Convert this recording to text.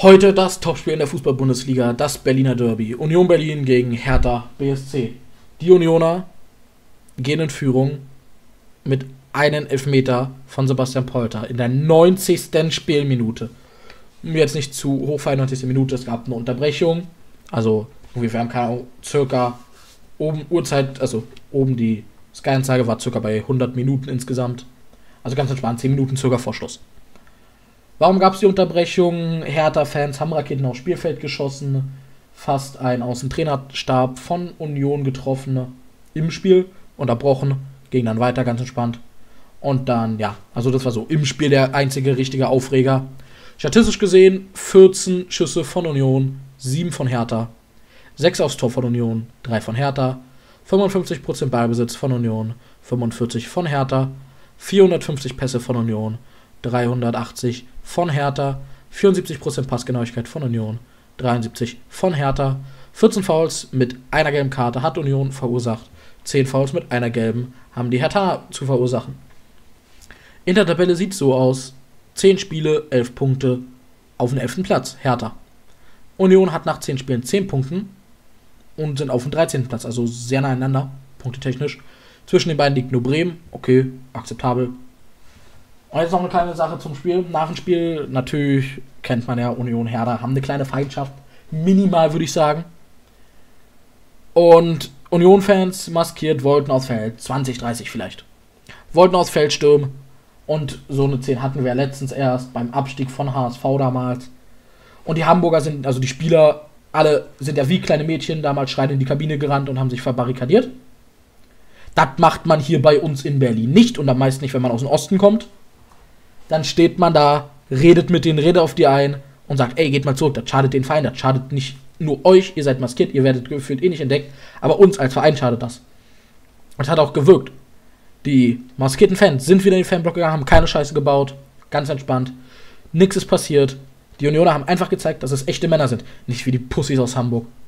Heute das Topspiel in der Fußball-Bundesliga, das Berliner Derby. Union Berlin gegen Hertha BSC. Die Unioner gehen in Führung mit einem Elfmeter von Sebastian Polter in der 90. Spielminute. Jetzt nicht zu hoch feiern, 90. Minute, es gab eine Unterbrechung. Also, wir haben keine Ahnung, circa oben Uhrzeit, also oben die Sky-Anzeige war circa bei 100 Minuten insgesamt. Also ganz entspannt, 10 Minuten circa vor Schluss. Warum gab es die Unterbrechung? Hertha-Fans haben Raketen aufs Spielfeld geschossen, fast ein aus dem Trainerstab von Union getroffen im Spiel, unterbrochen, ging dann weiter, ganz entspannt. Und dann, ja, also das war so im Spiel der einzige richtige Aufreger. Statistisch gesehen 14 Schüsse von Union, 7 von Hertha, 6 aufs Tor von Union, 3 von Hertha, 55% Ballbesitz von Union, 45 von Hertha, 450 Pässe von Union, 380 von Hertha, 74% Passgenauigkeit von Union, 73 von Hertha, 14 Fouls mit einer gelben Karte hat Union verursacht, 10 Fouls mit einer gelben haben die Hertha zu verursachen. In der Tabelle sieht es so aus, 10 Spiele, 11 Punkte auf dem 11. Platz, Hertha. Union hat nach 10 Spielen 10 Punkten und sind auf dem 13. Platz, also sehr nah aneinander, punktetechnisch. Zwischen den beiden liegt nur Bremen, okay, akzeptabel. Und jetzt noch eine kleine Sache zum Spiel. Nach dem Spiel, natürlich kennt man ja Union Hertha, haben eine kleine Feindschaft. Minimal, würde ich sagen. Und Union-Fans maskiert wollten aufs Feld. 20, 30 vielleicht. Wollten aufs Feld stürmen. Und so eine 10 hatten wir letztens erst beim Abstieg von HSV damals. Und die Hamburger sind, also die Spieler, alle sind ja wie kleine Mädchen damals schreiend in die Kabine gerannt und haben sich verbarrikadiert. Das macht man hier bei uns in Berlin nicht und am meisten nicht, wenn man aus dem Osten kommt. Dann steht man da, redet mit denen, redet auf die ein und sagt, ey, geht mal zurück, das schadet den Feind, das schadet nicht nur euch, ihr seid maskiert, ihr werdet gefühlt eh nicht entdeckt, aber uns als Verein schadet das. Und es hat auch gewirkt. Die maskierten Fans sind wieder in den Fanblock gegangen, haben keine Scheiße gebaut, ganz entspannt, nichts ist passiert. Die Unioner haben einfach gezeigt, dass es echte Männer sind, nicht wie die Pussys aus Hamburg.